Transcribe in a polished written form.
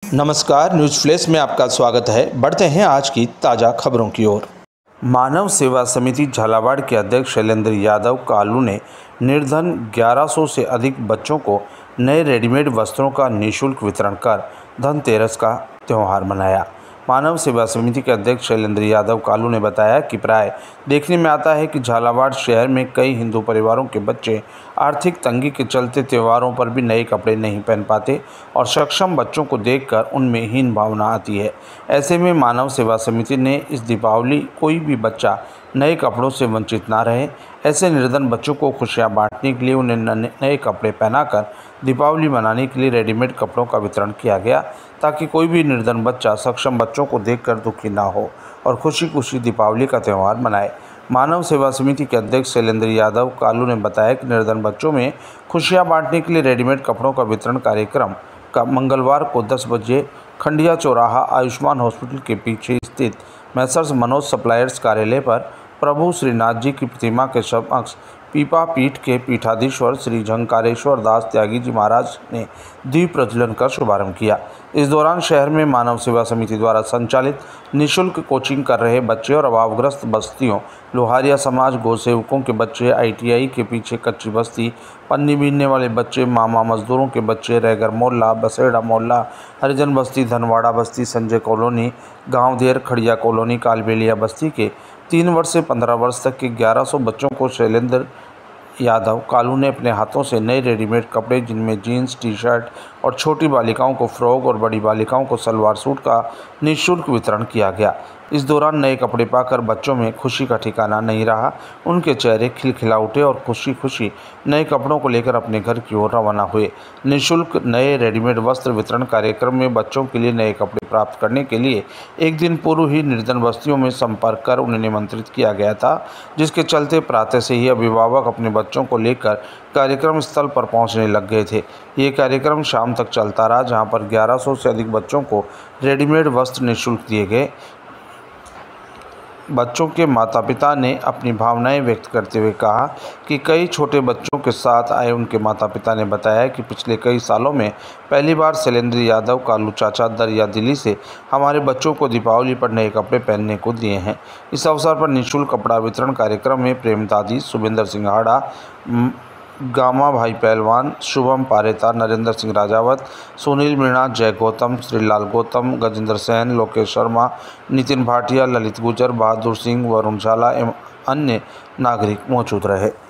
नमस्कार, news flash में आपका स्वागत है। बढ़ते हैं आज की ताज़ा खबरों की ओर। मानव सेवा समिति झालावाड़ के अध्यक्ष शैलेंद्र यादव कालू ने निर्धन 1100 से अधिक बच्चों को नए रेडीमेड वस्त्रों का निःशुल्क वितरण कर धनतेरस का त्यौहार मनाया। मानव सेवा समिति के अध्यक्ष शैलेंद्र यादव कालू ने बताया कि प्राय देखने में आता है कि झालावाड़ शहर में कई हिंदू परिवारों के बच्चे आर्थिक तंगी के चलते त्योहारों पर भी नए कपड़े नहीं पहन पाते और सक्षम बच्चों को देखकर उनमें हीन भावना आती है। ऐसे में मानव सेवा समिति ने इस दीपावली कोई भी बच्चा नए कपड़ों से वंचित ना रहे, ऐसे निर्धन बच्चों को खुशियां बांटने के लिए उन्हें नए कपड़े पहनाकर दीपावली मनाने के लिए रेडीमेड कपड़ों का वितरण किया गया, ताकि कोई भी निर्धन बच्चा सक्षम बच्चों को देखकर दुखी ना हो और खुशी खुशी दीपावली का त्यौहार मनाए। मानव सेवा समिति के अध्यक्ष शैलेंद्र यादव कालू ने बताया कि निर्धन बच्चों में खुशियां बांटने के लिए रेडीमेड कपड़ों का वितरण कार्यक्रम का मंगलवार को 10 बजे खंडिया चौराहा आयुष्मान हॉस्पिटल के पीछे स्थित मैसर्स मनोज सप्लायर्स कार्यालय पर प्रभु श्रीनाथ जी की प्रतिमा के समक्ष पीपा पीठ के पीठाधीश्वर श्री झंकारेश्वर दास त्यागी जी महाराज ने दीप प्रज्वलन कर शुभारंभ किया। इस दौरान शहर में मानव सेवा समिति द्वारा संचालित निःशुल्क कोचिंग कर रहे बच्चे और अभावग्रस्त बस्तियों, लोहारिया समाज, गौसेवकों के बच्चे, ITI के पीछे कच्ची बस्ती, पन्नी बीनने वाले बच्चे, मामा मजदूरों के बच्चे, रैगर मोहल्ला, बसेड़ा मोहल्ला, हरिजन बस्ती, धनवाड़ा बस्ती, संजय कॉलोनी, गाँव देर, खड़िया कॉलोनी, कालबेलिया बस्ती के 3 वर्ष से 15 वर्ष तक के 1100 बच्चों को शैलेंद्र यादव कालू ने अपने हाथों से नए रेडीमेड कपड़े, जिनमें जीन्स, टी-शर्ट और छोटी बालिकाओं को फ्रॉक और बड़ी बालिकाओं को सलवार सूट का निःशुल्क वितरण किया गया। इस दौरान नए कपड़े पाकर बच्चों में खुशी का ठिकाना नहीं रहा। उनके चेहरे खिलखिला उठे और खुशी खुशी नए कपड़ों को लेकर अपने घर की ओर रवाना हुए। निःशुल्क नए रेडीमेड वस्त्र वितरण कार्यक्रम में बच्चों के लिए नए कपड़े प्राप्त करने के लिए एक दिन पूर्व ही निर्धन बस्तियों में संपर्क कर उन्हें निमंत्रित किया गया था, जिसके चलते प्रातः से ही अभिभावक अपने बच्चों को लेकर कार्यक्रम स्थल पर पहुंचने लग गए थे। ये कार्यक्रम शाम तक चलता रहा, जहां पर 1100 से अधिक बच्चों को रेडीमेड वस्त्र निःशुल्क दिए गए। बच्चों के माता पिता ने अपनी भावनाएं व्यक्त करते हुए कहा कि कई छोटे बच्चों के साथ आए उनके माता पिता ने बताया कि पिछले कई सालों में पहली बार शैलेंद्र यादव कालू चाचा दरिया दिल्ली से हमारे बच्चों को दीपावली पर नए कपड़े पहनने को दिए हैं। इस अवसर पर निःशुल्क कपड़ा वितरण कार्यक्रम में प्रेम दादी, सुबिंदर सिंह हाड़ा, गामा भाई पहलवान, शुभम पारेता, नरेंद्र सिंह राजावत, सुनील मीणा, जय गौतम, श्रीलाल गौतम, गजेंद्र सैन, लोकेश शर्मा, नितिन भाटिया, ललित गुजर, बहादुर सिंह, वरुण झाला एवं अन्य नागरिक मौजूद रहे।